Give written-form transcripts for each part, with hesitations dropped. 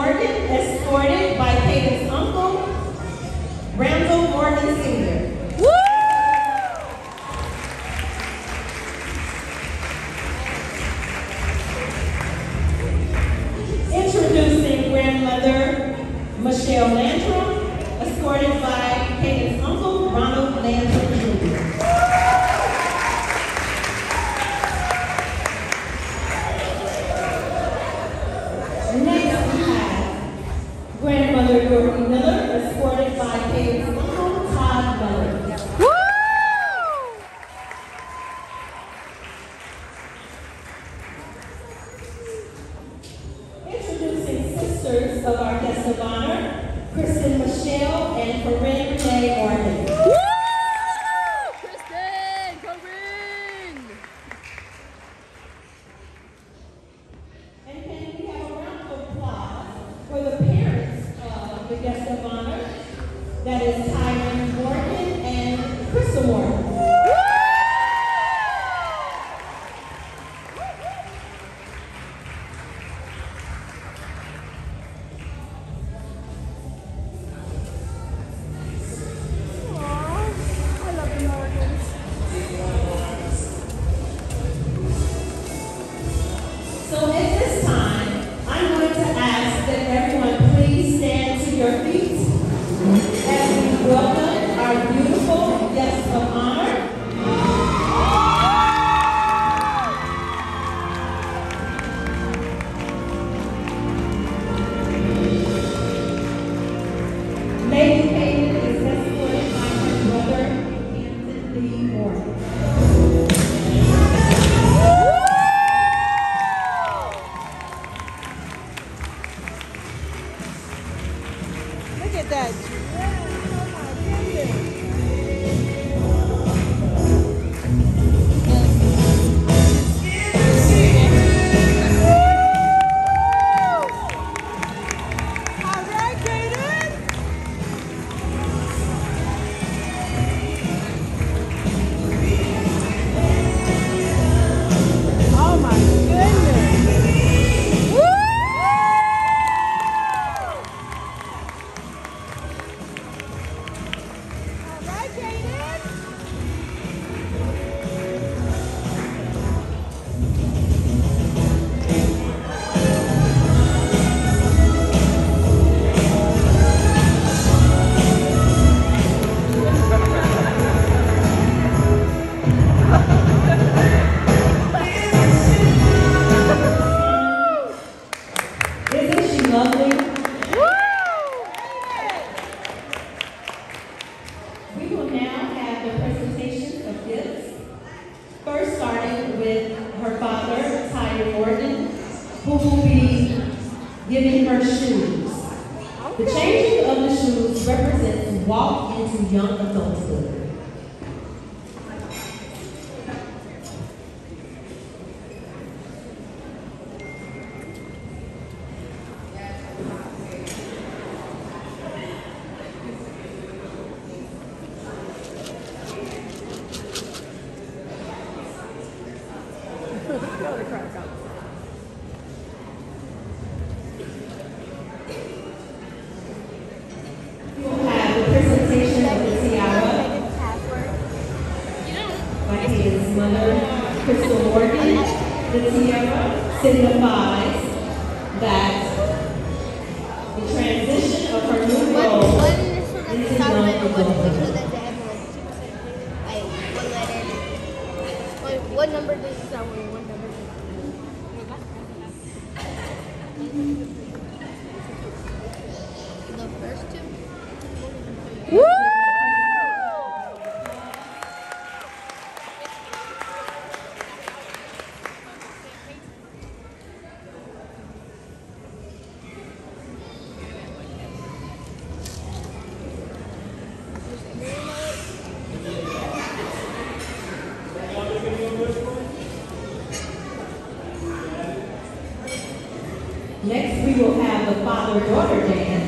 Morgan, escorted by Caidyn's uncle, Randall Morgan Sr. Introducing grandmother Michelle Landrum, escorted by Caidyn's uncle, Ronald Landrum Jr. Next we have grandmother Dorothy Miller, escorted by Caidyn's uncle, Todd Miller. Introducing sisters of our guest of honor, Kristen Michelle and Corinne Renee Orman. Kristen, Corinne! And can we have a round of applause for the parents of the guest of honor? That is Caidyn Morgan and Crystal Morgan. So at this time, I'm going to ask that everyone please stand to your feet as we welcome our beautiful guest of honor. Lady Caidyn is escorted by her brother, Anthony Morgan. Look at that. All right, Caidyn. Oh my goodness. Woo! All right, Caidyn. Isn't she lovely? We will now have the presentation of gifts. First starting with her father, Caidyn Morgan, who will be giving her shoes. The changing of the shoes represents walk into young adulthood. We will have the presentation of the tiara by Caidyn's mother, Crystal Morgan. The tiara signifies that the transition of her new role into young adulthood. What number does it sound like? What number? The first two? Woo! Next, we will have the father-daughter dance.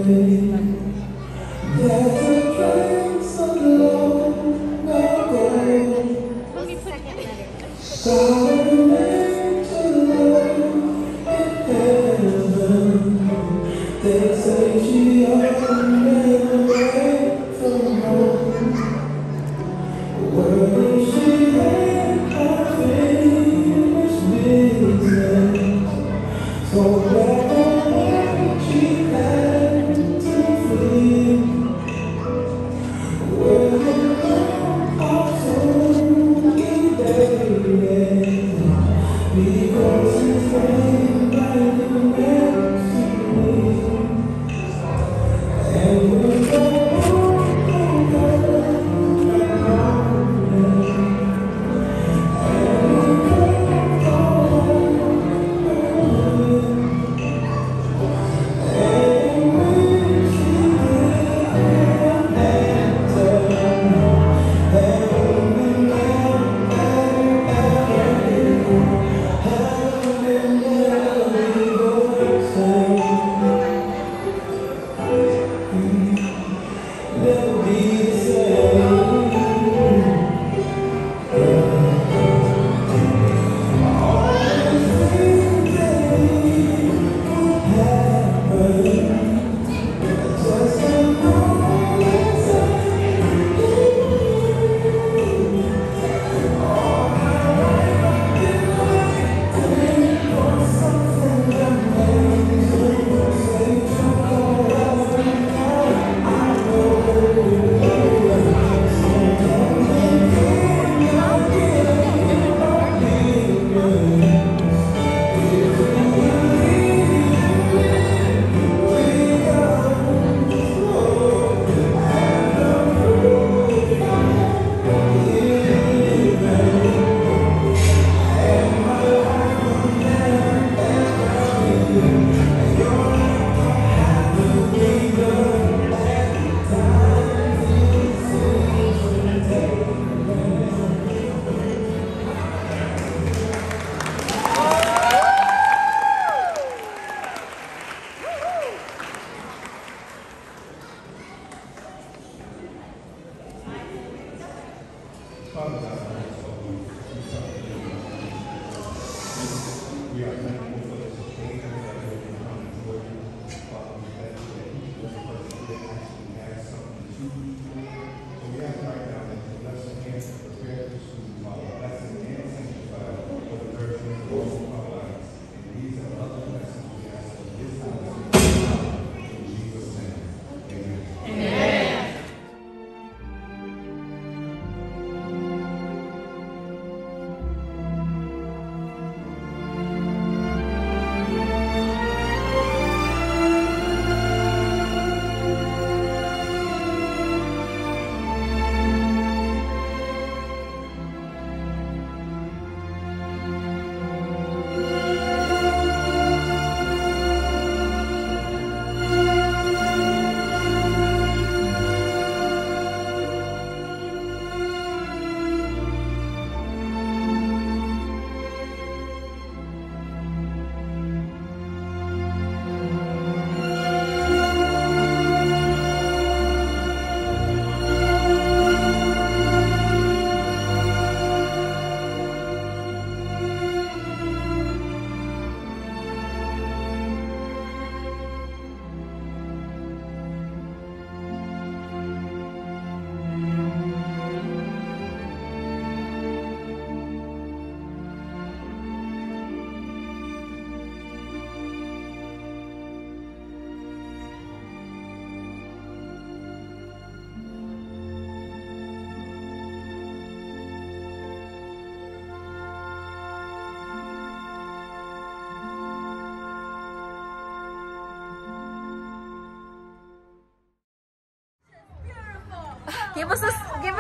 Give us a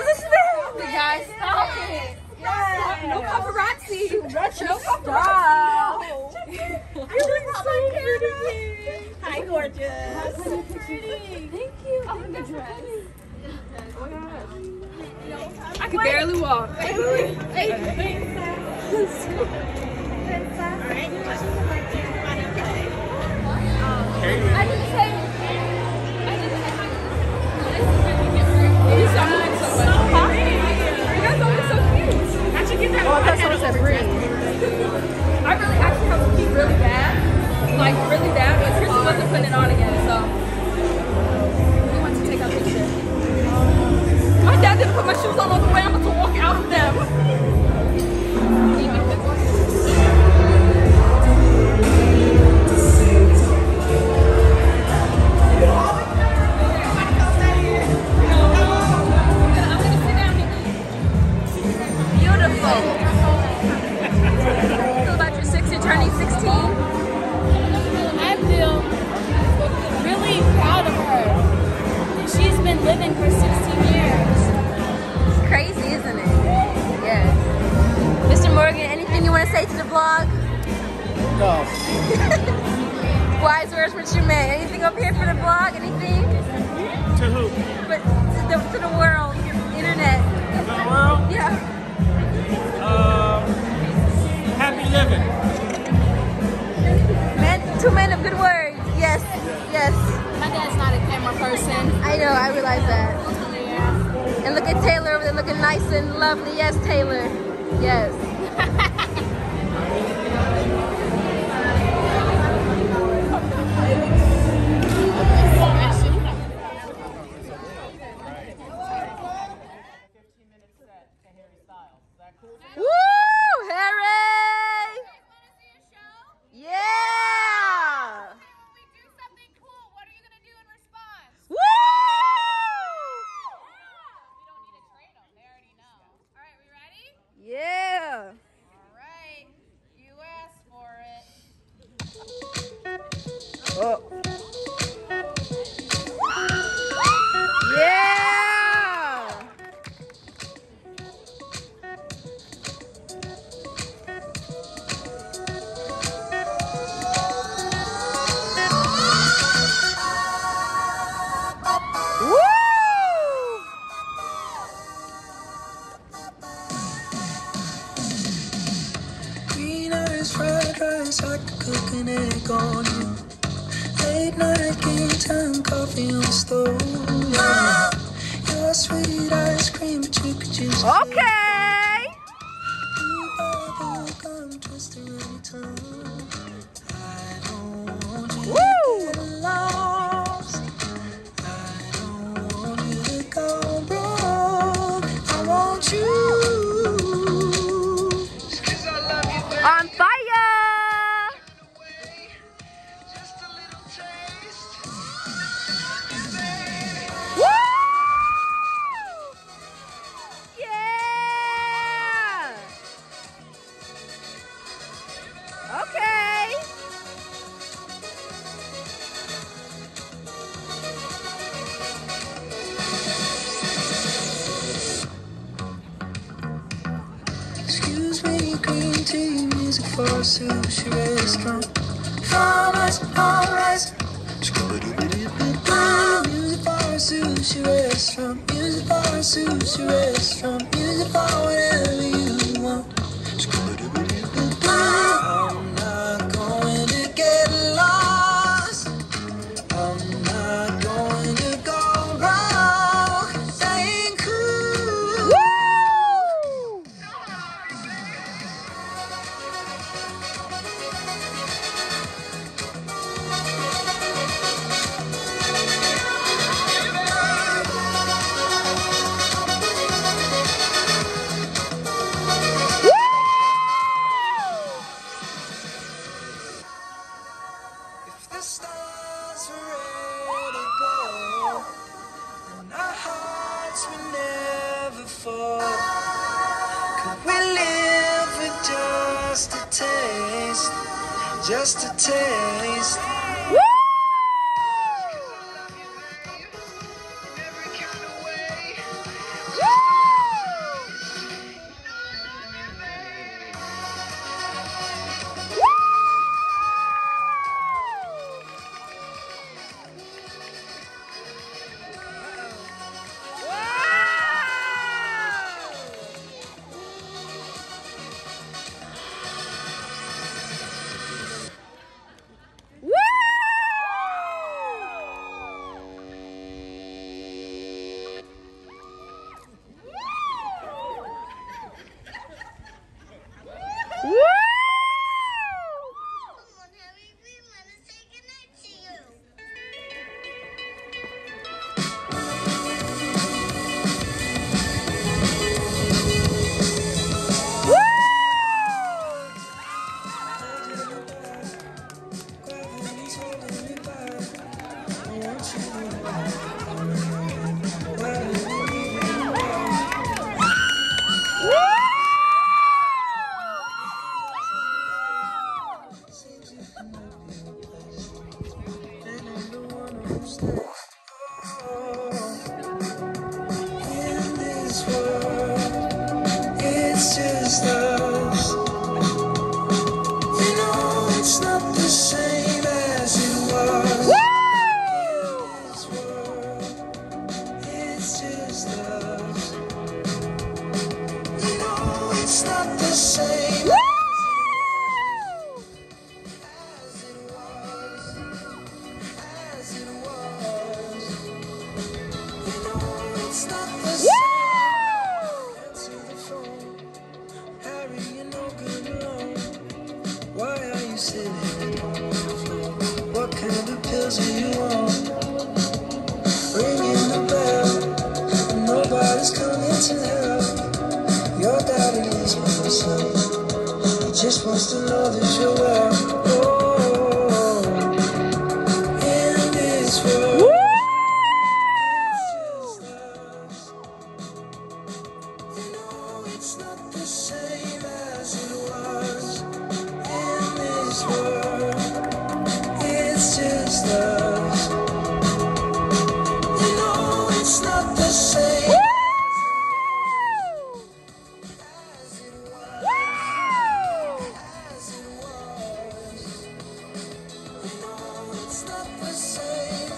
snap. You guys, stop it. Yes. No paparazzi. No paparazzi. You look so pretty. Hi, gorgeous. So pretty. Thank you. Oh, the dress. Oh my gosh. I can barely walk. I didn't say well. Wise words what you meant. Anything up here for the vlog? Anything? To who? But to the world, internet. To the world? Yeah. Happy living. Two men of good words. Yes. Yes. My dad's not a camera person. I know. I realize that. Yeah. And look at Taylor over there looking nice and lovely. Yes, Taylor. Yes. Woo! Harry! Yeah! We do something cool. What are you gonna do in response? Woo! We don't need to train them. They already know. All right, we ready? Yeah! All right. You asked for it. Oh. Yeah! Green eyes, fried rice, I could cook an egg on you. Late night game time, coffee on the stove. Yeah. Your sweet ice cream, but you could just Okay! you bubble gum twister anytime. I don't want you Woo! to get lost. I don't want you to go broke. I want you. On fire! Woo! Yeah! Okay. Excuse me, green tea, music for a sushi restaurant. Farmers, alright. Music for a sushi restaurant. Music for a sushi restaurant. Music for whatever you want. I'm not going to get lost. I'm not going to go wrong. Saying cool. Woo! If the stars were edible, and our hearts would never fall, could we live with just a taste? Just a taste. Woo! It's just us. You know it's not love. You know it's not the same as it was, as it was. You know it's not the same. Answer the phone, Harry, you're no good alone. Why are you sitting on the floor? What kind of pills do you want? Ringing the bell, and nobody's coming to help. Your daddy is by himself. He just wants to know that you're well. Oh, in this world, it's just us. You know it's not the same as it was. In this world, it's just us. You know it's not the same as it was. As it was. You know it's not the same.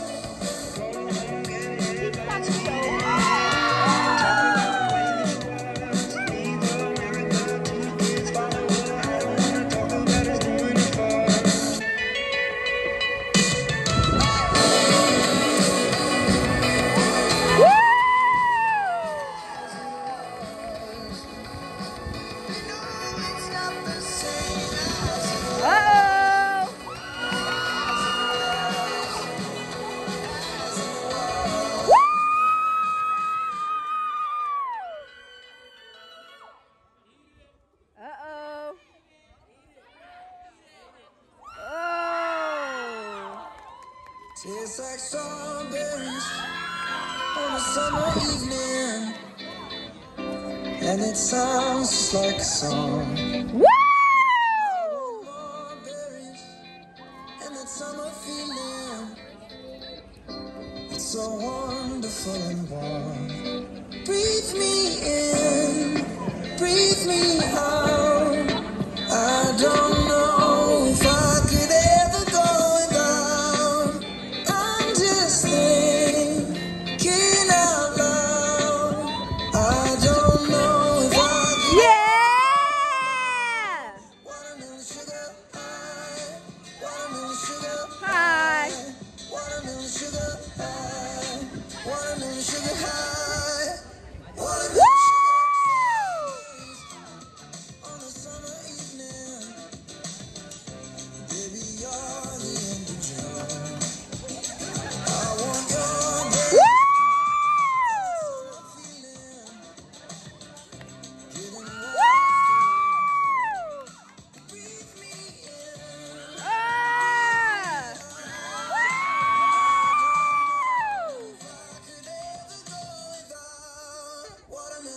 Tastes like strawberries on a summer evening, and it sounds just like a song. I want more berries and that summer feeling. It's so wonderful and warm. Breathe me in, breathe me out. I don't know if I could ever go without. I'm just thinking out loud. I don't know if I could. Yeah! Watermelon sugar high, watermelon sugar Hi. watermelon sugar high, watermelon sugar high, watermelon Woo! on a summer evening. Baby, you're the end of June. I want your baby. Woo! Feeling, getting Woo! breathe me in. Ah! Could ever go without watermelon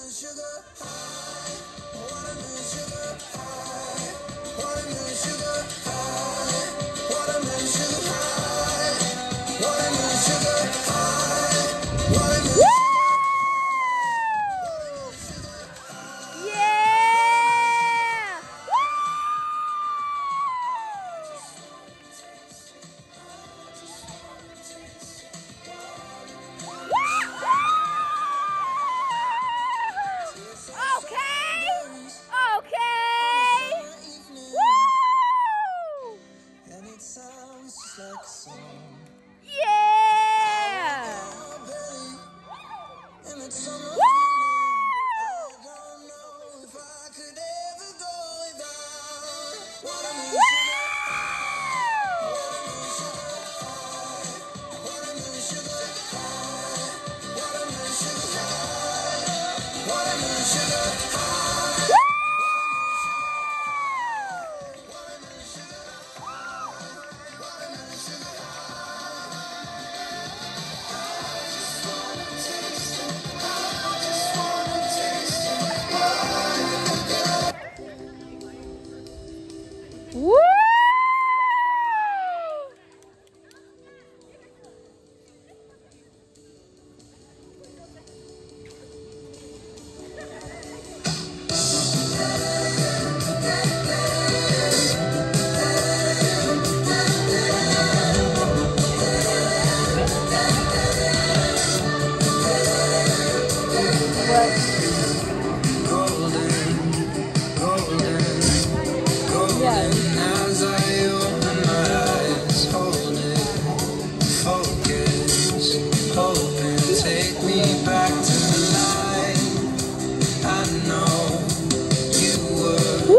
Take me back to life. I know you were. Woo!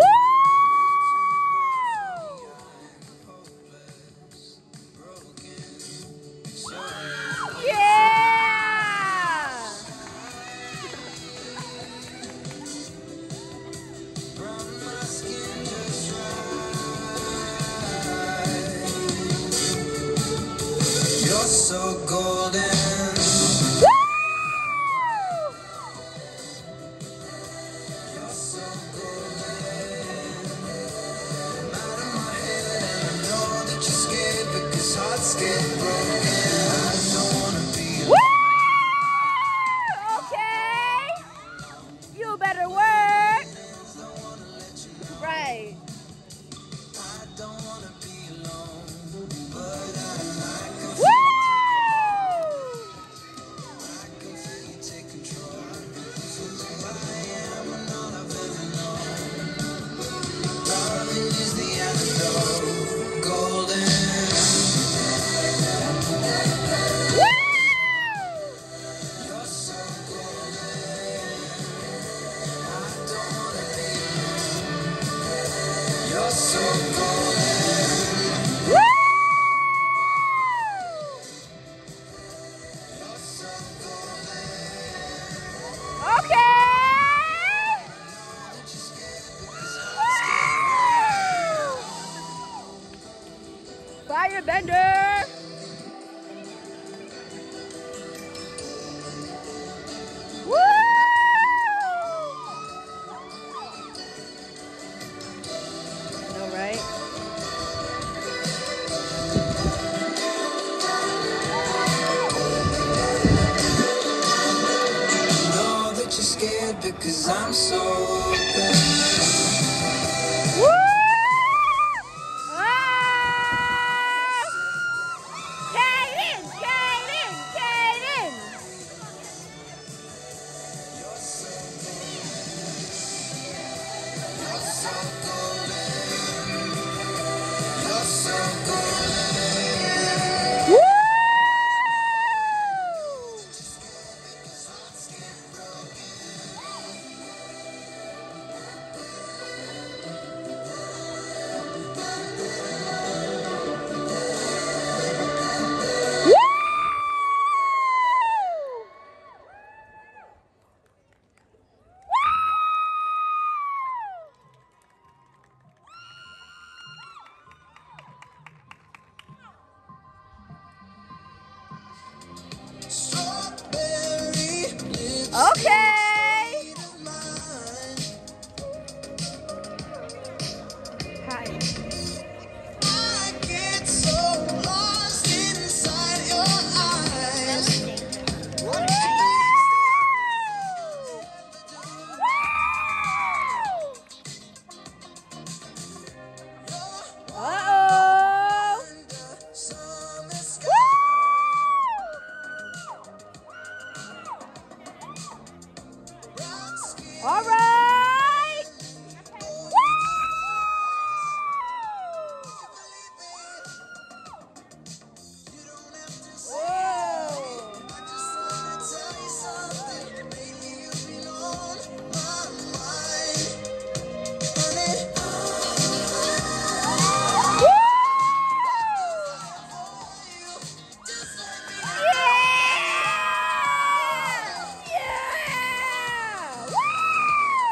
Yeah! From my skin just right. You're so golden. Hearts get broken. I don't wanna be Woo! Okay. You better work. Right. I don't wanna be alone, but I can Woo! feel you take control. Who I am and all I've ever known. Darling is the antidote. Golden. You're so golden. I don't wanna be alone. You're so golden. Woo! You're so golden. Okay. Woo! Firebender. Woo! All right. Know that you're scared because I'm so open. Woo! Ah! Caidyn! Caidyn! Caidyn! You're so golden. You're so golden. Woo! Strawberry lips Okay. of mine. Hi. I get so lost inside your eyes. What Uh-oh. summer sky. Woo! All right. Woo! Whoa. I just wanna tell you something, baby, you've been on my mind, honey. Yeah! Yeah! Woo!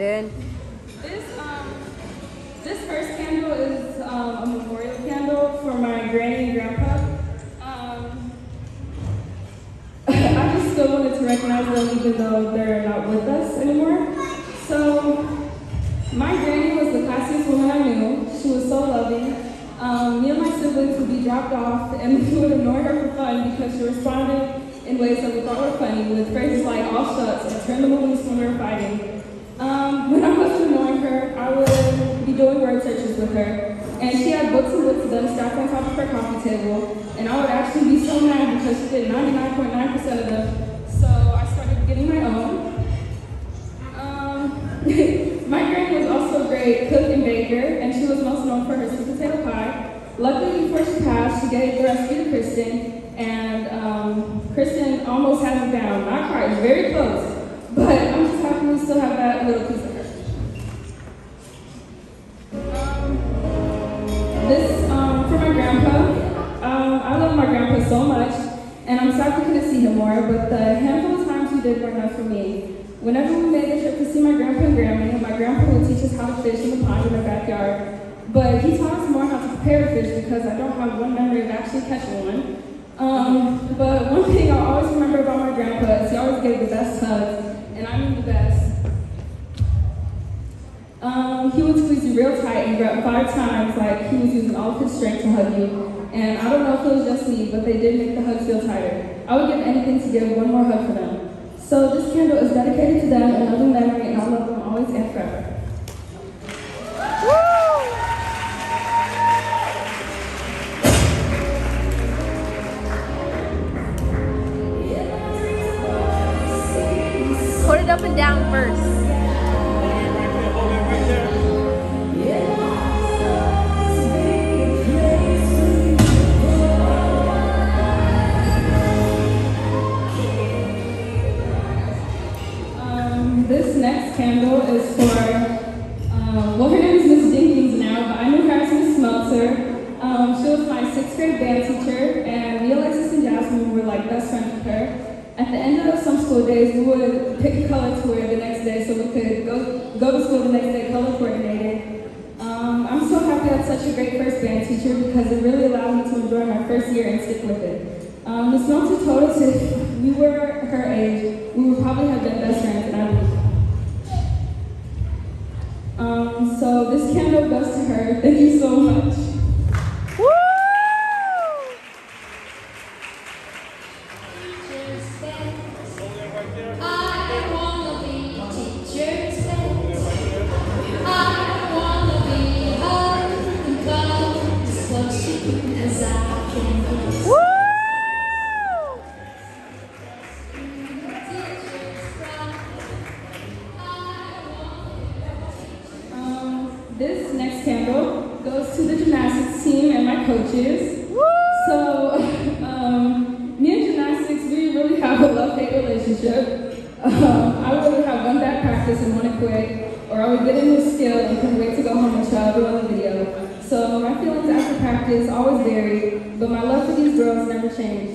Caidyn. This first candle is a memorial candle for my granny and grandpa. I just still wanted to recognize them even though they're not with us anymore. So, my granny was the classiest woman I knew. She was so loving. Me and my siblings would be dropped off and we would annoy her for fun because she responded in ways that we thought were funny with phrases like all shucks and turn the movies when we were fighting. When I wasn't annoying her, I would be doing word searches with her. And she had books and books of them stacked on top of her coffee table. And I would actually be so mad because she did 99.9% of them. So I started getting my own. My granny was also a great cook and baker, and she was most known for her sweet potato pie. Luckily, before she passed, she gave the recipe to Kristen, and Kristen almost has it down. Not quite, very close. But I'm just happy we still have that little piece of her. This for my grandpa. I love my grandpa so much, and I'm sad we couldn't see him more, but the handful of times we did were enough for me. Whenever we made the trip to see my grandpa and Grammy, my grandpa would teach us how to fish in the pond in our backyard. But he taught us more how to prepare fish because I don't have one memory of actually catching one. But one thing I'll always remember about my grandpa is he always gave the best hugs, and I mean the best. He would squeeze you real tight and grab 5 times like he was using all of his strength to hug you. And I don't know if it was just me, but they did make the hugs feel tighter. I would give anything to give one more hug for them. So this candle is dedicated to them and loving memory, and I love them always and forever. Put it up and down first. Hold it right there. This next candle is for, well, her name is Miss Jenkins now, but I knew her as Miss Smeltzer. She was my 6th grade band teacher, and me, Alexis, and Jasmine were like best friends with her. At the end of some school days, we would pick a color to wear the next day so we could go to school the next day color coordinated. I'm so happy I had such a great first band teacher because it really allowed me to enjoy my first year and stick with it. Miss Smeltzer told us if we were her age, we would probably have been best friends, and I believe that. So this candle goes to her. Thank you so much. Woo! I wanna be teacher's pet. I wanna be hard and come as close to you as I can get. Woo! This next candle goes to the gymnastics team and my coaches. Woo! So, me and gymnastics, we really have a love-hate relationship. I would either have one bad practice and want to quit, or I would get a new skill and couldn't wait to go home and show everyone the video. So my feelings after practice always vary, but my love for these girls never changed.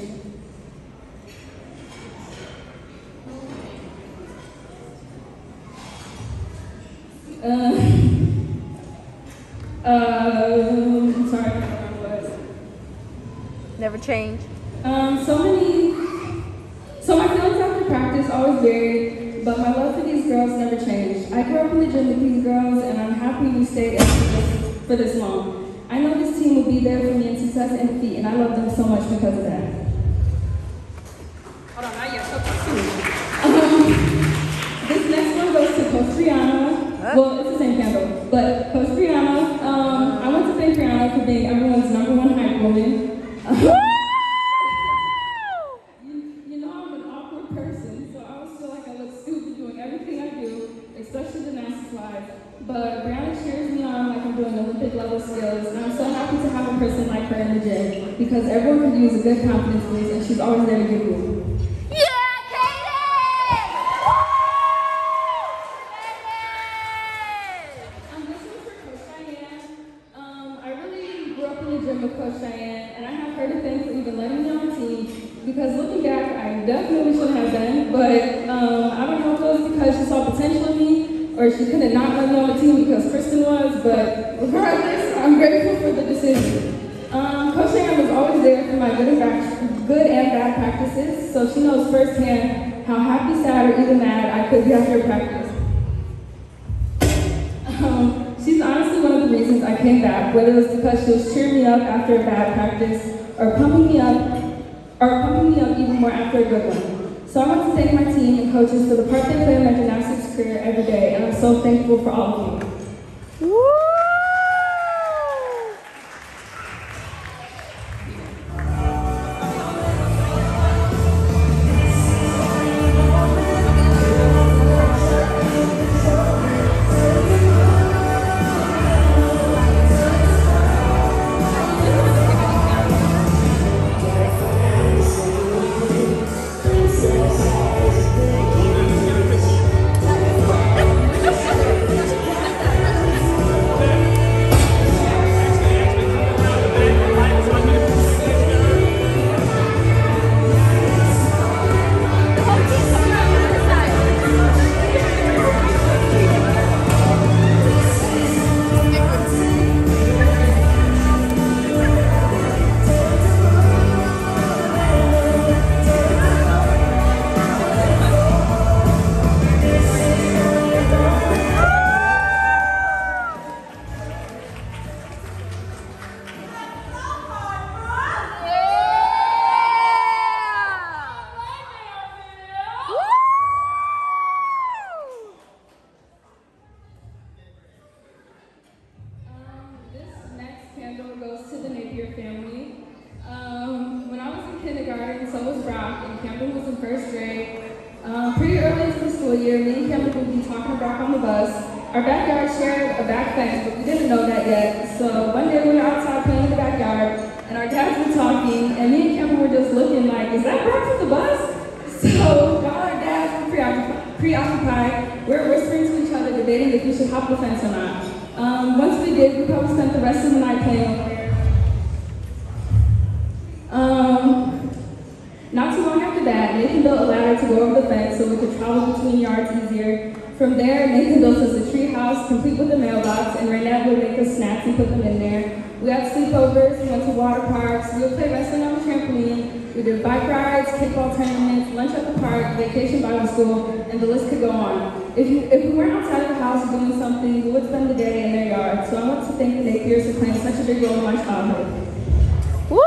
I'm sorry, I don't know what it was. Never change. So my feelings after practice always varied, but my love for these girls never changed. I grew up in the gym with these girls, and I'm happy we stayed in for this long. I know this team will be there for me in success and defeat, and I love them so much because of that. Hold on, not yet. This next one goes to Coach Brianna. Well, it's the same candle, but Coach Brianna, I want to thank Brianna for being everyone's #1 hype woman. You know I'm an awkward person, so I always feel like I look stupid doing everything I do, especially gymnastics-wise. But Brianna cheers me on like I'm doing Olympic level skills, and I'm so happy to have a person like her in the gym because everyone could use a good confidence boost, and she's always there to give you. With Coach Cheyenne, and I have her to thank for even letting me on the team because looking back, I definitely shouldn't have been, but I don't know if it was because she saw potential in me or or she couldn't not let me on the team because Kristen was, but regardless, I'm grateful for the decision. Coach Ann was always there for my good and bad practices, so she knows firsthand how happy, sad, or even mad I could be after practice. She's honestly one of the reasons I came back, whether it was because she was cheering me up after a bad practice or pumping me up even more after a good one. So I want to thank my team and coaches for the part they play in my gymnastics career every day, and I'm so thankful for all of you. Pretty early into the school year, me and Cameron would be talking about on the bus. Our backyard shared a back fence, but we didn't know that yet. So one day we were outside playing in the backyard, and our dads were talking, and me and Cameron were just looking like, is that Brock from the bus? So while our dads were preoccupied, we were whispering to each other, debating if we should hop the fence or not. Once we did, we probably spent the rest of the night playing over there. Not too long after that, Nathan built a ladder to go over the fence so we could travel between yards easier. From there, Nathan built us a tree house complete with a mailbox, and Renette would make us snacks and put them in there. We had sleepovers, we went to water parks, we would play wrestling on the trampoline, we did bike rides, kickball tournaments, lunch at the park, vacation Bible school, and the list could go on. If we weren't outside of the house doing something, we would spend the day in their yard. So I want to thank the Napiers for playing such a big role in my childhood. Woo!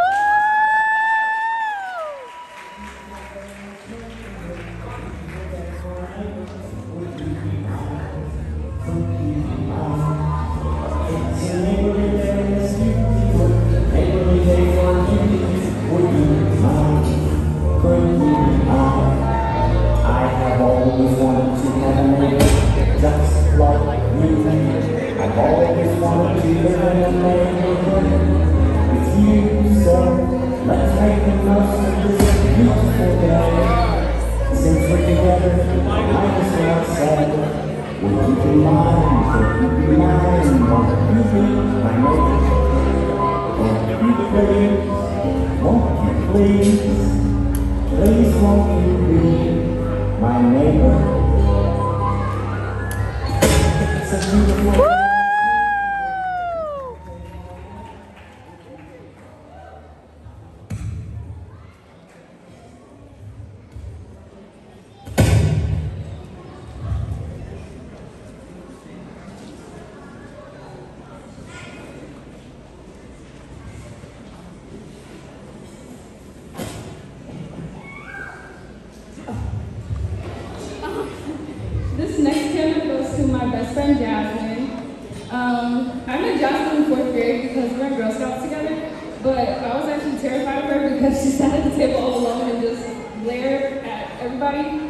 This next camera goes to my best friend, Jasmine. I met Jasmine in 4th grade because we were in Girl Scouts together, but I was actually terrified of her because she sat at the table all alone and just glared at everybody.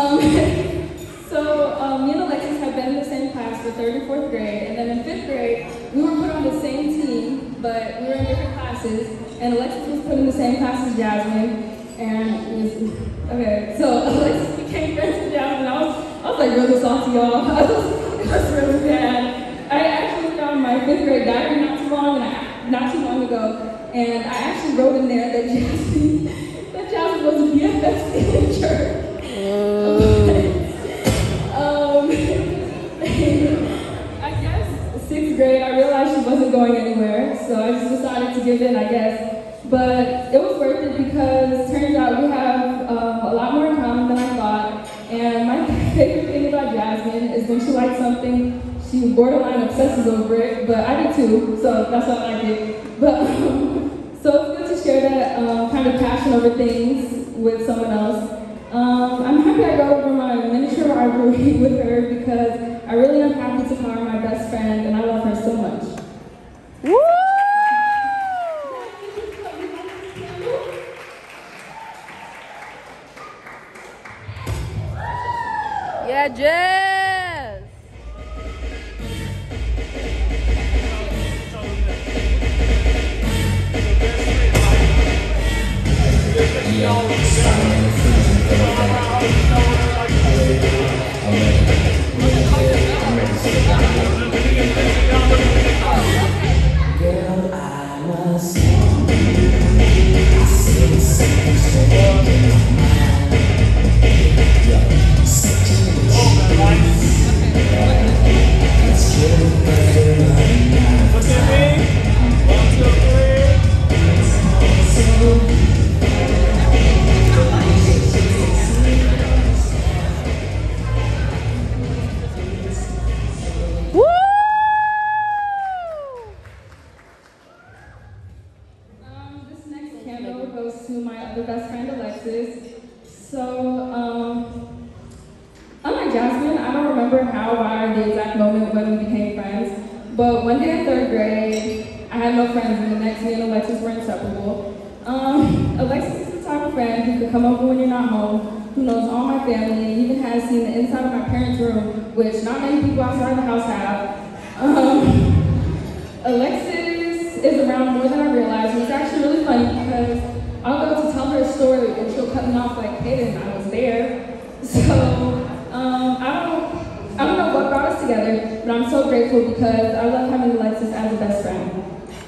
So me and Alexis had been in the same class for 3rd and 4th grade, and then in 5th grade, we were put on the same team, but we were in different classes, and Alexis was put in the same class as Jasmine, and it was, okay, so Alexis became friends with Jasmine. I was like really salty, y'all. I was really bad. I actually found my 5th grade diary not too long ago, and I actually wrote in there that Jasmine was a BFF in church. like to give in, I guess. But it was worth it because turns out we have a lot more in common than I thought. And my favorite thing about Jasmine is when she likes something, she borderline obsesses over it, but I do too, so that's why I like it. But so it's good to share that kind of passion over things with someone else. I'm happy I go over my miniature rivalry with her because I really am happy to call her my best friend, and I love her so much. Woo! Yeah, Jess! Girl, I must say, I see something so in my mind. Yeah, such it's getting better right now. Look at me. 1, 2, 3. This next candle goes to my other best friend, Alexis. So, unlike Jasmine, I don't remember how, why, or the exact moment when we became friends. But one day in 3rd grade, I had no friends, and the next me and Alexis were inseparable. Alexis is the type of friend who can come over when you're not home, who knows all my family, and even has seen the inside of my parents' room, which not many people outside the house have. Alexis is around more than I realized, and it's actually really funny because I'll go to tell her a story and she'll cut me off like, Caidyn, I was there. So, I don't know what brought us together, but I'm so grateful because I love having Alexis as a best friend.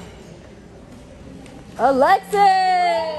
Alexis!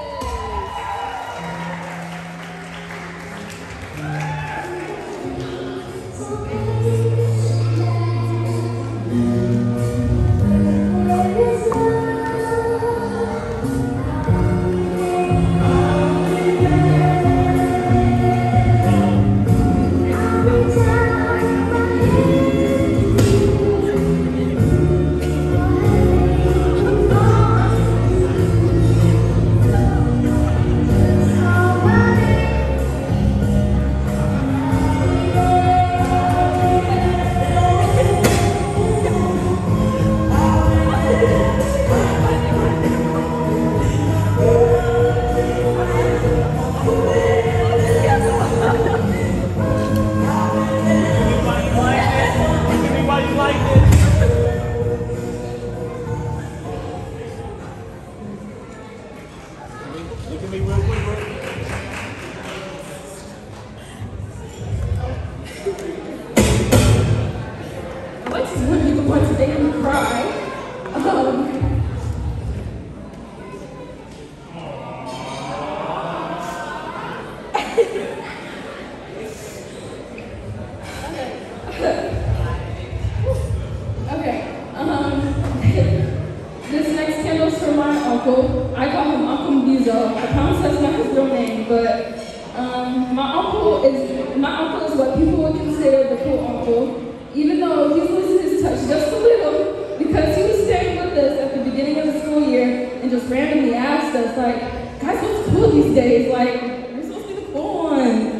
This next candle's for my uncle. I call him Uncle Muzo. I promise that's not his real name, but my uncle is what people would consider the cool uncle, even though he's losing his touch just a little because he was staying with us at the beginning of the school year and just randomly asked us, like, guys, what's cool these days? Like, we're supposed to be the cool one.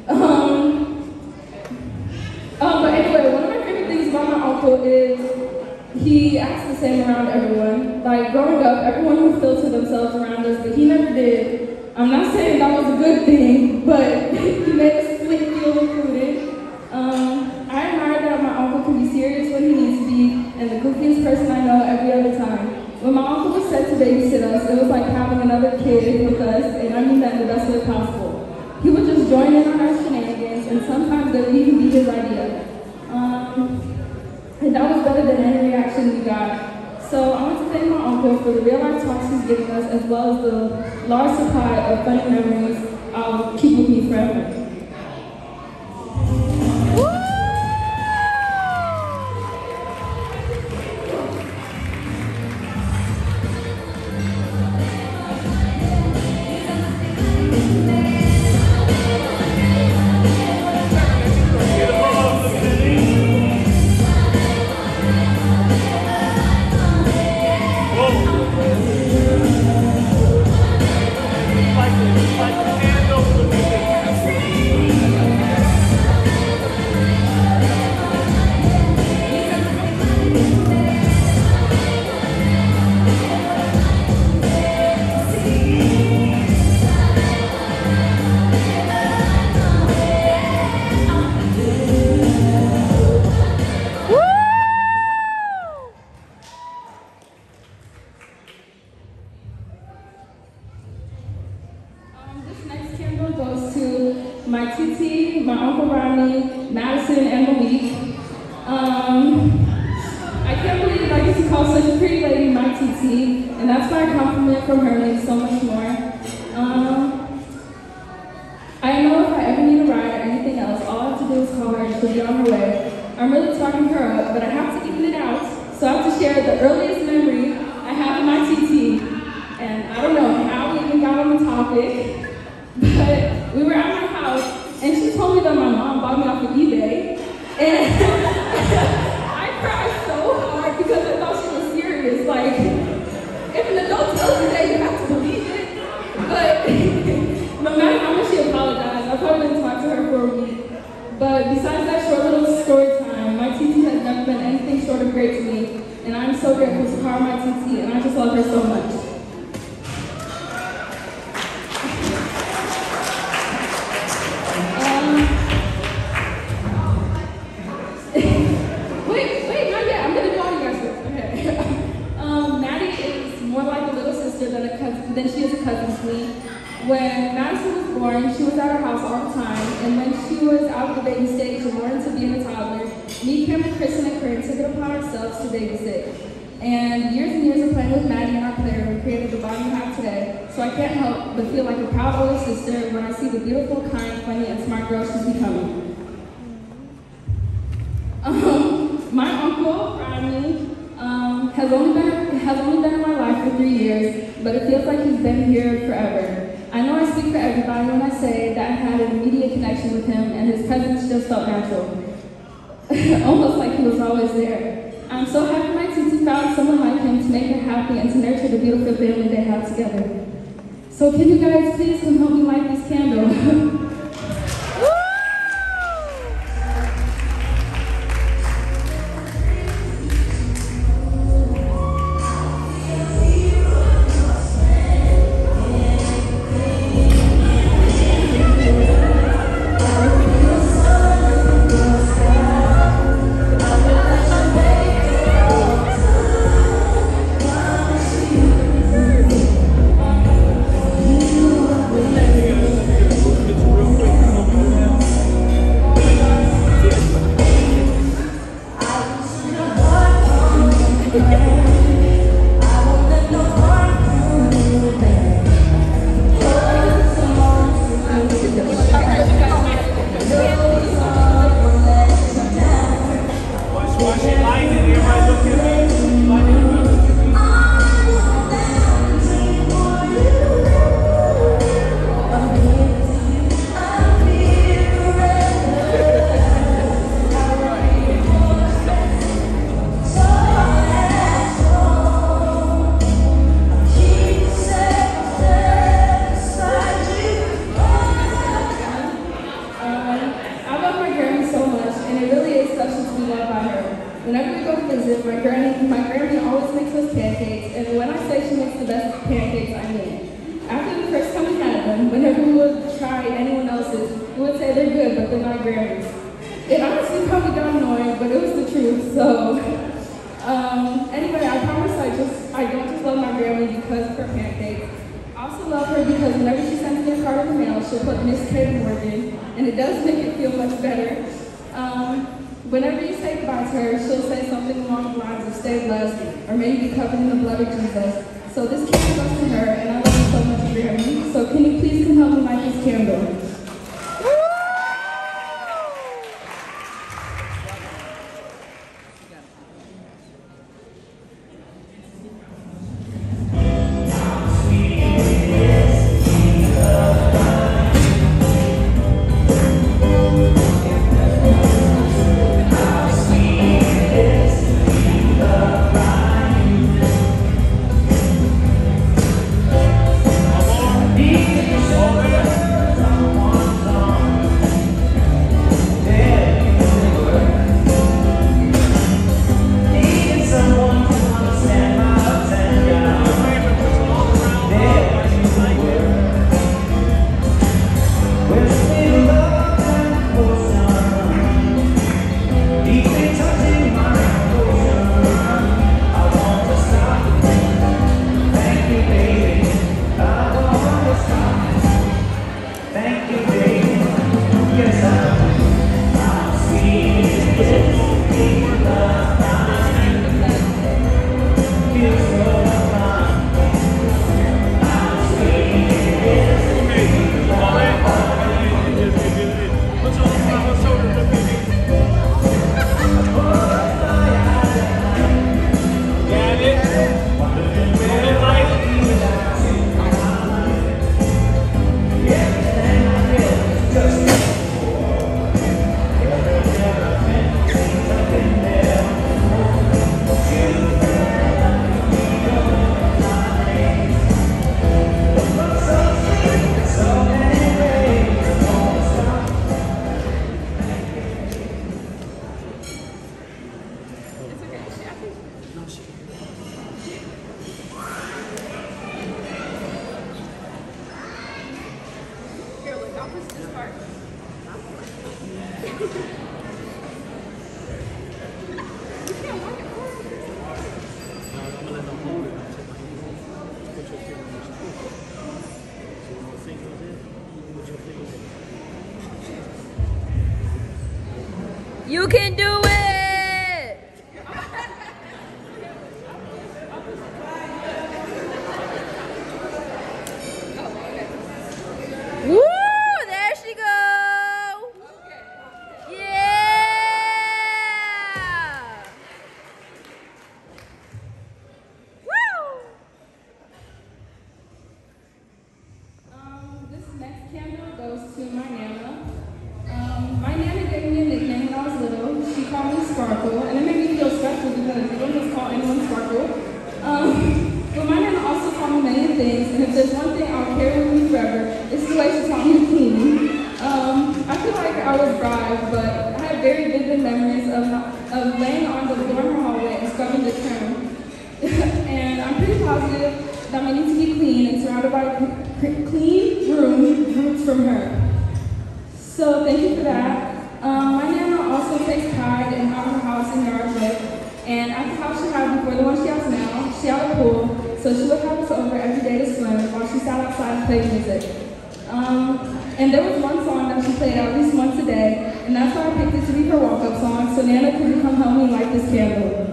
But anyway, one of my favorite things about my uncle is he acts the same around everyone. Like, growing up, everyone would filter themselves around us, but he never did. I'm not saying that was a good thing, but he made us feel included. I admire that my uncle can be serious when he needs to be, and the goofiest person I know every other time. When my uncle was set to babysit us, it was like having another kid with us, and I mean that in the best way possible. He would just join in on our shenanigans, and sometimes they would even be his idea. And that was better than any reaction we got. So I want to thank my uncle for the real-life talks he's giving us, as well as the large supply of funny memories I'll keep with me forever. family, Madison and Malik. I can't believe I get to call such a pretty lady my TT, and that's why a compliment from her makes so much more. I know if I ever need a ride or anything else, all I have to do is call her and she'll be on her way. I'm really talking her up, but I have to even it out, so I have to share the earliest memory I have of my TT. And I don't know how we even got on the topic, but we were at my house, and she told me that my mom bought me off of eBay, and I cried so hard because I thought she was serious. Like, if an adult tells you that, you have to believe it. But no matter how much she apologized, I probably didn't talk to her for a week. But besides that short little story time, my TT has never been anything short of great to me, and I'm so grateful to call my TT, and I just love her so much. Wait, not yet. I'm gonna do all you guys first. Okay. Maddie is more like a little sister than she is a cousin to me. When Madison was born, she was at our house all the time, and when she was out of the baby stage and learned to be a toddler, me, Cameron, Kristen, and Corinne took it upon ourselves to babysit. And years of playing with Maddie and our player, we created the bond we have today. So I can't help but feel like a proud older sister when I see the beautiful, kind, funny, and smart girl she's becoming. My uncle, Rodney, has only been in my life for 3 years, but it feels like he's been here forever. I know I speak for everybody when I say that I had an immediate connection with him, and his presence just felt natural. Almost like he was always there. I'm so happy my TT found someone like him to make her happy and to nurture the beautiful family they have together. So can you guys please come help me light this candle? Whenever we go to visit, my granny always makes us pancakes, and when I say she makes the best pancakes, I mean it. After the first time we had them, whenever we would try anyone else's, we would say they're good, but they're not Granny's. It honestly probably got annoying, but it was the truth, so. Anyway, I promise I don't just love my granny because of her pancakes. I also love her because whenever she sends me a card in the mail, she'll put Miss Caidyn Morgan, and it does make it feel much better. Whenever you say goodbye to her, she'll say something along the lines of stay blessed, or maybe be covered in the blood of Jesus. So this candle goes to her, and I love you so much, Granny. So can you please come help me light this candle? You can do it. Woo! There she go. Yeah. Woo! This next candle goes to my Nana. My Nana gave me a nickname when I was little. She called me Sparkle, and it made me feel special because you don't just call anyone Sparkle. But my Nana also taught me many things, and if there's one thing I'll carry with me forever, it's the way she taught me to clean. I feel like I was bribed, but I have very vivid memories of laying on the floor in her hallway and scrubbing the trim. And I'm pretty positive that we need to be clean and surrounded by a clean room roots from her. So thank you for that. My Nana also takes pride in how her house and yard look. And at the house she had before the one she has now, she had a pool, so she would have us over every day to swim while she sat outside and played music. And there was one song that she played at least once a day, and that's why I picked it to be her walk-up song, so Nana could come help me light this candle.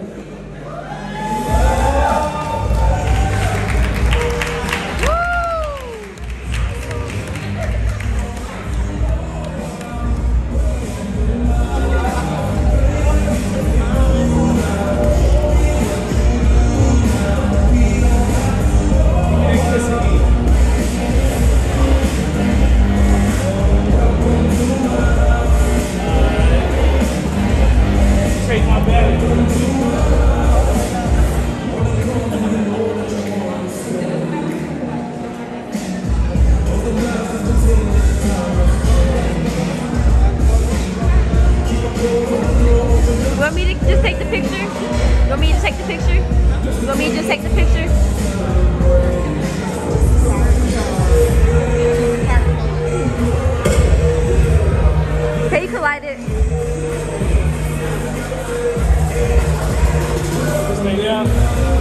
Want me to just take the picture? Want me to take the picture? Want me to just take the picture? Okay, you can light it. Stay down.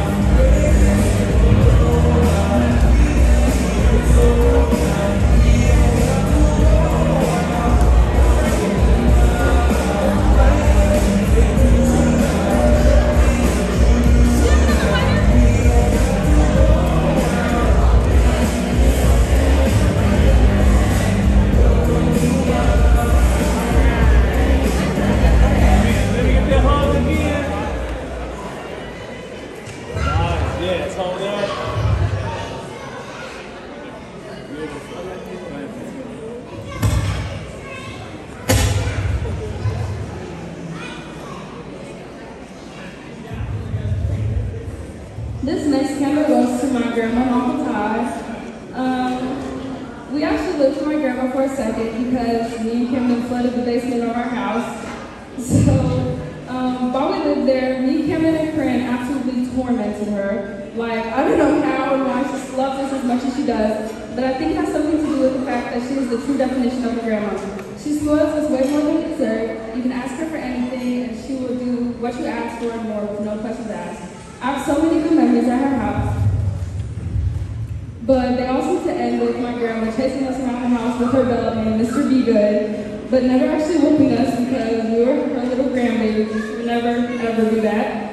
This next candle goes to my grandma and Uncle Ty. We actually lived with my grandma for a second because me and Cameron flooded the basement of our house. So while we lived there, me, Cameron, and Corinne absolutely tormented her. Like, I don't know how and why she loves us as much as she does, but I think it has something to do with the fact that she is the true definition of a grandma. She spoils us way more than we deserve. You can ask her for anything, and she will do what you ask for and more with no questions asked. I have so many good memories at her house. But they all seem to end with my grandma chasing us around the house with her dog named Mr. Be Good, but never actually whooping us because we were her little grandbabies. She would never, ever do that.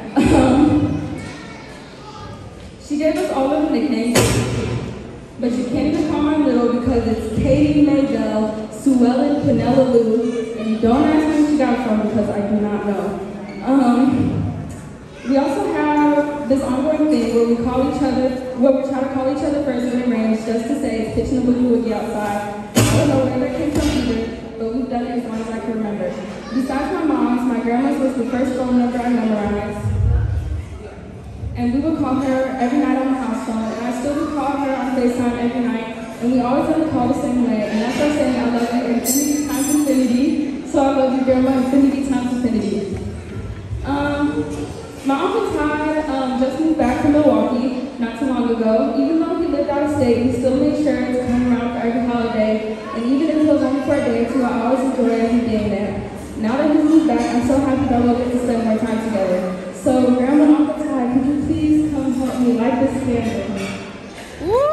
She gave us all of the nicknames, but you can't even call mine little because it's Caidyn, Maybelle, Sue Ellen, Penella Lou, and don't ask me where she got it from because I do not know. We also have this ongoing thing where we try to call each other first when it rains just to say it's pitching a boogie woogie outside. I don't know where that came from either, but we've done it as long as I can remember. Besides my mom's, my grandma's was the first phone number I memorized. And we would call her every night on the house phone, and I still would call her on FaceTime every night, and we always end the call the same way, and that's her saying I love you infinity times infinity, so I love you grandma infinity times infinity. My Uncle Ty just moved back from Milwaukee not too long ago. Even though he lived out of state, he still made sure to come around for every holiday, and even if it was only for a day or two, I always enjoyed him being there. Now that he's moved back, I'm so happy that we'll get to spend more time together. So, Grandma and Uncle Ty, could you please come help me light this candle? Woo!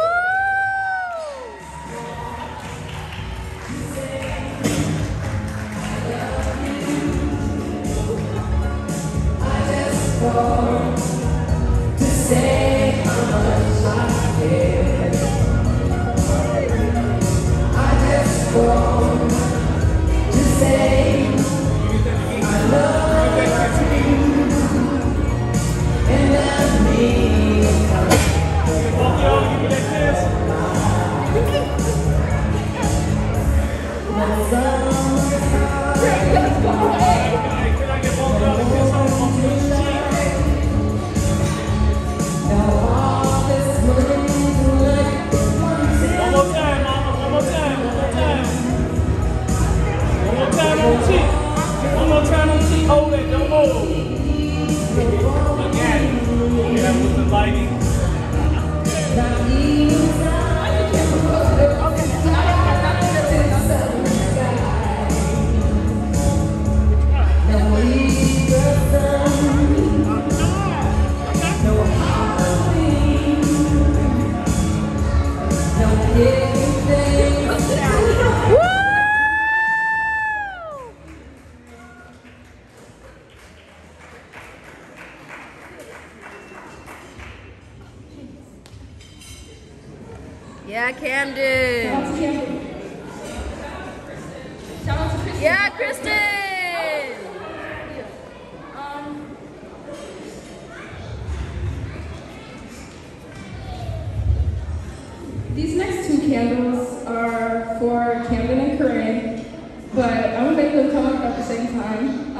Yeah, Camden. Yeah, Kristen. These next two candles are for Camden and Corinne, but I'm gonna make them come up at the same time.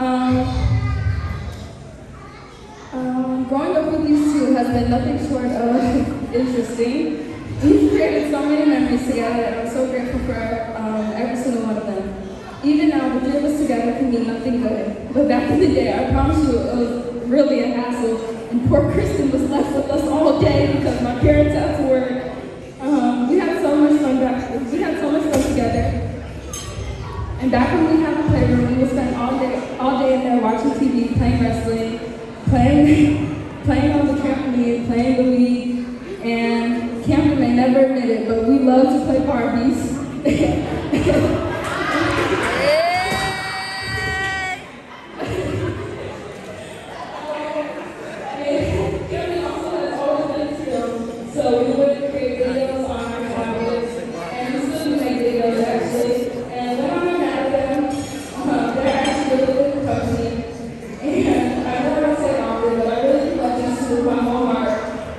Growing up with these two has been nothing short of interesting. We've created so many memories together, and I'm so grateful for every single one of them. Even now, the three of us together can mean nothing good. But back in the day, I promise you, it was really a hassle. And poor Kristen was left with us all day because my parents had to work. We had so much fun together. And back when we had the playroom, we would spend all day in there watching TV, playing wrestling, playing on the trampoline, playing the Wii, and Camden may never admit it, but we love to play Barbies. Camden also has always been still, so we would create videos on our tablets, and we still do make videos actually. And when I'm mad at them, they're actually really good company. And I know I don't say often, but I really love these two with my whole heart.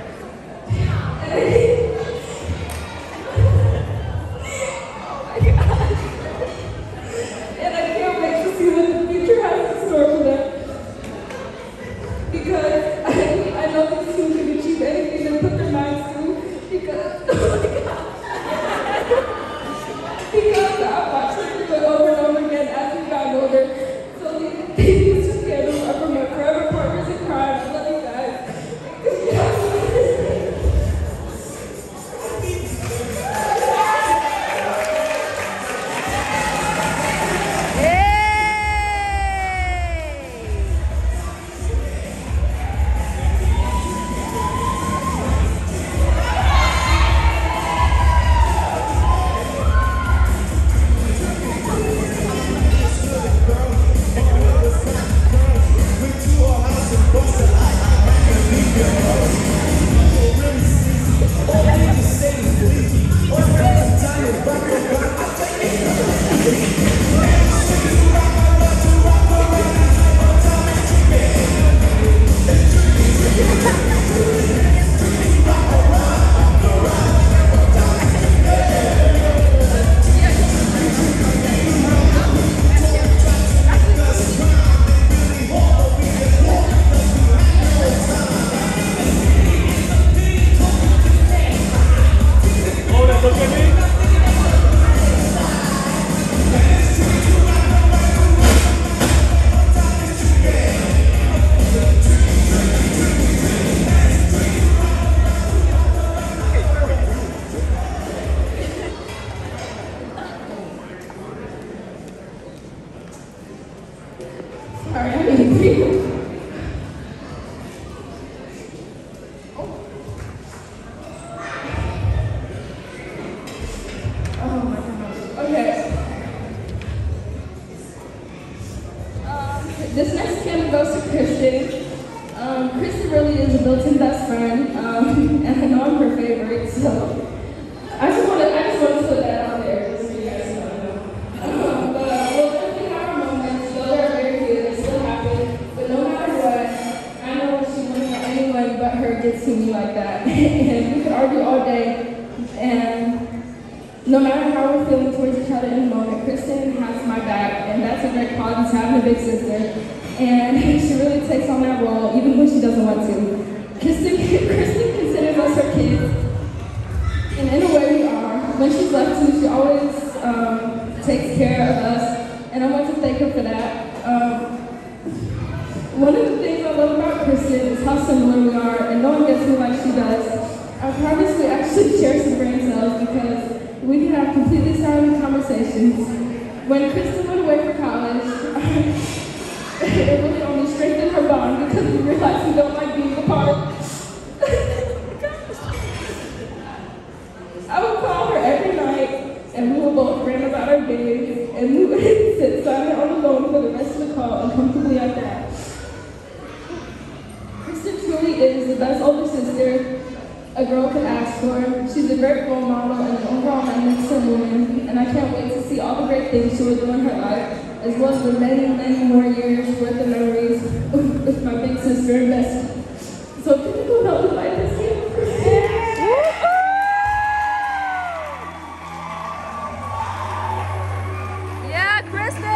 And I can't wait to see what the future has in store for them. Because I know these two can achieve anything they put their minds to. Because I've watched them do it over and over again as we've gotten older. So these two candles are for my forever partners in crime. I love you guys. Sorry, I didn't see you. Oh my gosh. Okay. This next candle goes to Kristen. Kristen really is a built-in best friend, and I know I'm her favorite, so I just want to put that out there just so you guys know. But we'll definitely have our moments, though they're very good, they still happen. But no matter what, I know she wouldn't let anyone but her get to me like that. And we could argue all day, and no matter how we're feeling towards each other in the moment, Kristen has my back, and that's that's a great quality to have in a big sister. And she really takes on that role even when she doesn't want to. Kristen considers us her kids. And in a way we are. When she's left too, she always takes care of us. And I want to thank her for that. One of the things I love about Kristen is how similar we are, and no one gets me like she does. I promise we actually share some brain cells because we can have completely silent conversations. When Kristen went away for college, it really only strengthened her bond because we realized we don't like being apart. I would call her every night, and we would both rant about our days, and we would sit silent on the phone for the rest of the call and comfortably at that. Kristen truly is the best older sister a girl could ask for. She's a great role model and an overall magnificent woman, and I can't wait to see all the great things she will do in her life, as well as the many, many more years worth of memories with my big sister and bestie. So can you go help me light this candle for Kristen? Yeah, Kristen!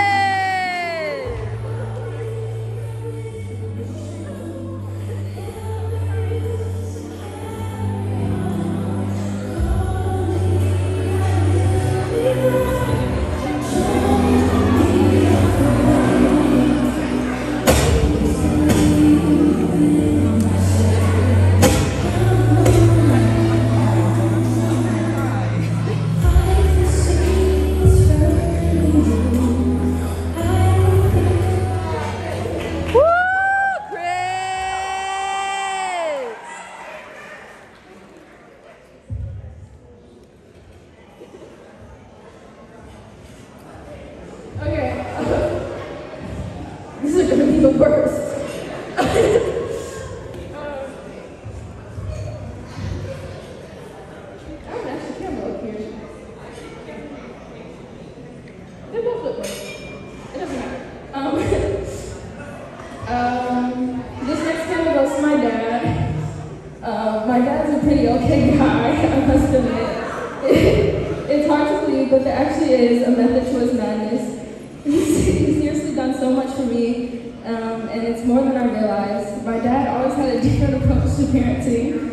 This next candle goes to my dad. My dad's a pretty okay guy, I must admit. It's hard to believe, but there actually is a method to his madness. He's seriously done so much for me, and it's more than I realized. My dad always had a different approach to parenting.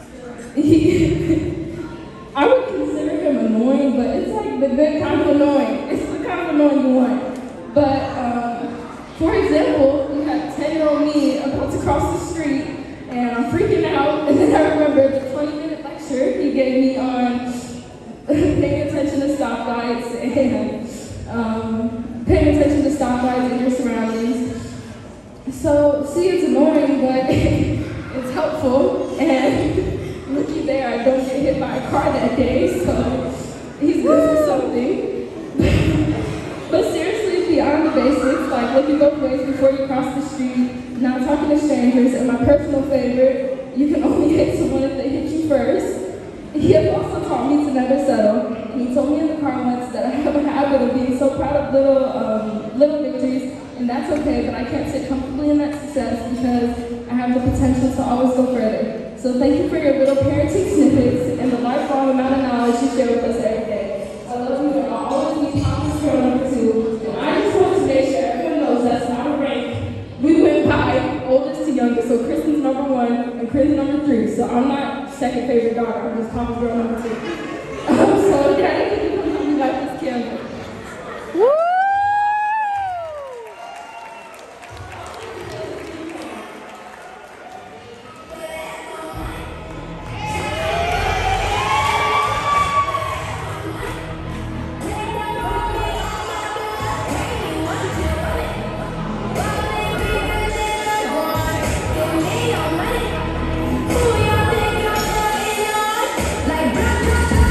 I would consider him annoying, but it's like the good kind of annoying. It's the kind of annoying you want. But, for example, we had 10-year-old me about to cross the street, and I'm freaking out, and then I remember the 20-minute lecture he gave me on paying attention to stoplights and paying attention to stoplights and your surroundings. So, see, it's annoying, but it's helpful, and looky there, I don't get hit by a car that day, so he's good for something. But seriously, beyond the basics, like looking both ways before you cross the street, not talking to strangers, and my personal favorite, you can only hit someone if they hit you first. He has also taught me to never settle. And he told me in the car once that I have a habit of being so proud of little victories, and that's okay, but I can't sit comfortably in that success because I have the potential to always go further. So thank you for your little parenting snippets and the lifelong amount of knowledge you share with us every day. I love you, and I'll always be Thomas girl number 2. And I just want to make sure everyone knows that's not a rank. We went by oldest to youngest, so Kristen's number 1 and Kristen's number 3. So I'm not second favorite daughter, I'm just Thomas girl number 2. So Daddy, can you come help me light this candle? Woo! Like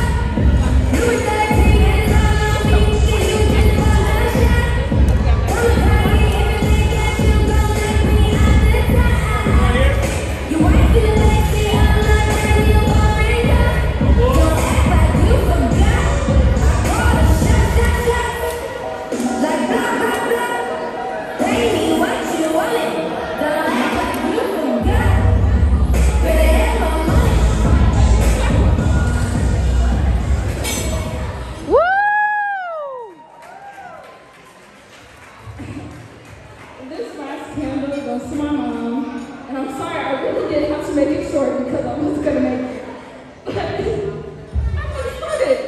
this last candle goes to my mom. And I'm sorry, I really did have to make it short because I was gonna make it. But I just started.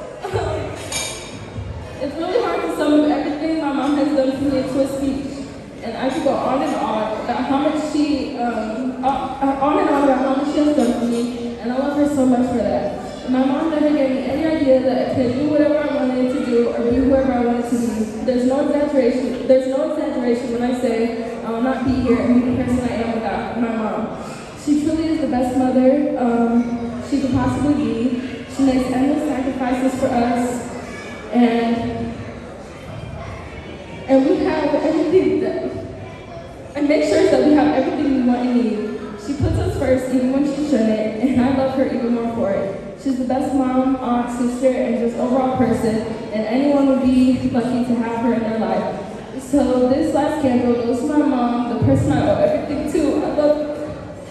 It's really hard to sum up everything my mom has done for me into a speech. And I could go on and on about how much she, on and on about how much she has done for me. And I love her so much for that. And my mom never gave me any idea that I could do whatever I wanted to do or be whoever I wanted to be. There's no exaggeration when I say I will not be here and be the person I am without my mom. She truly is the best mother she could possibly be. She makes endless sacrifices for us, and we have everything and make sure that we have everything we want and need. She puts us first even when she shouldn't, and I love her even more for it. She's the best mom, aunt, sister, and just overall person, and anyone would be lucky to have her in their life. So this last candle goes to my mom, the person I owe everything to. I love her.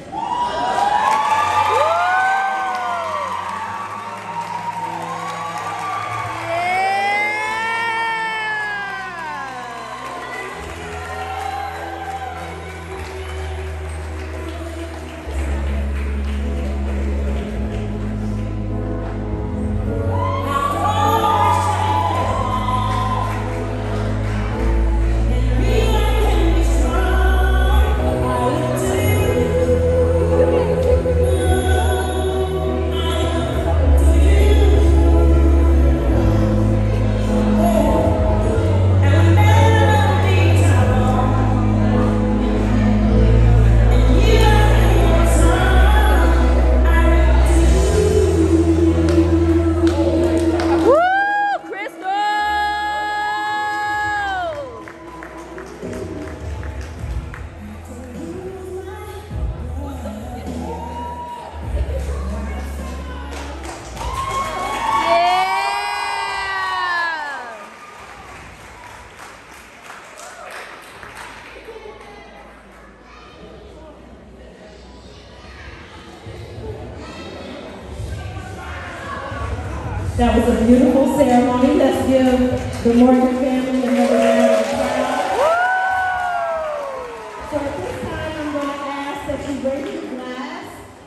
That was a beautiful ceremony. Let's give the Morgan family another round of applause. So at this time, I'm going to ask that you raise your glass.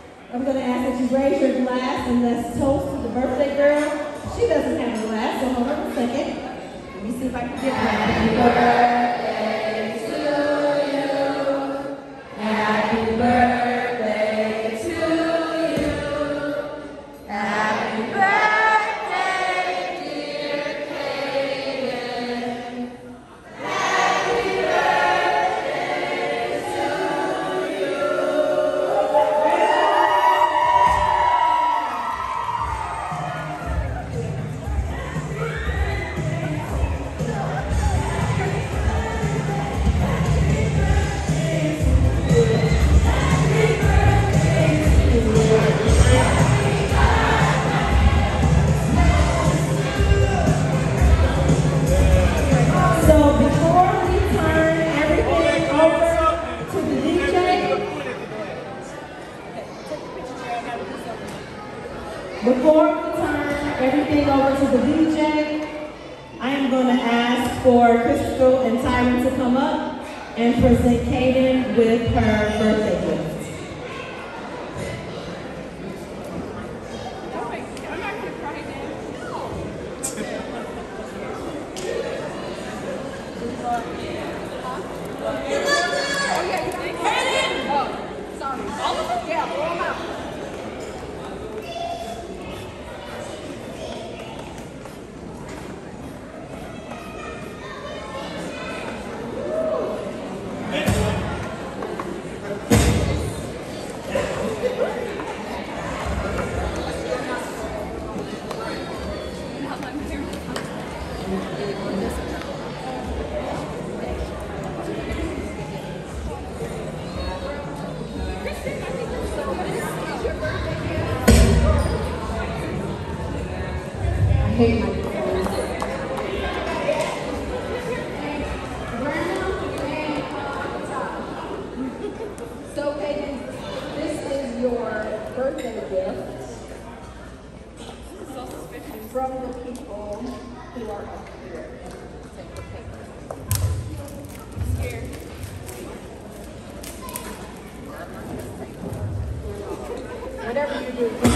And let's toast to the birthday girl. She doesn't have a glass, so hold on a second. Let me see if I can get one. Happy birthday to you. Happy birthday to you. Happy birthday, dear Caidyn. Happy birthday to you. So before we turn everything over to the DJ, I am going to ask for Crystal and Tyron to come up and present Caidyn with her birthday gift. I hate my So, Caidyn, this is your birthday gift from the people who are up here. Take the paper. Scared. Thank you.